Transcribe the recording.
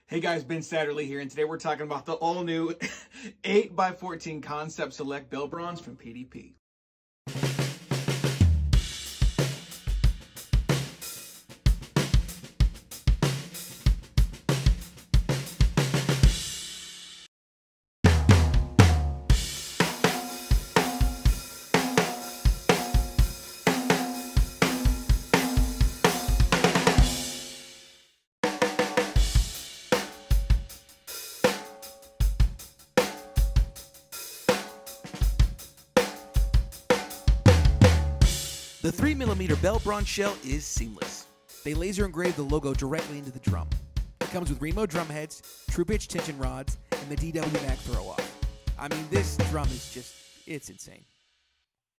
Hey guys, Ben Satterlee here, and today we're talking about the all-new 8x14 Concept Select bell bronze from PDP. The 3mm bell bronze shell is seamless. They laser engrave the logo directly into the drum. It comes with Remo drum heads, true pitch tension rods, and the DW Mag throw off. I mean, this drum is just, it's insane.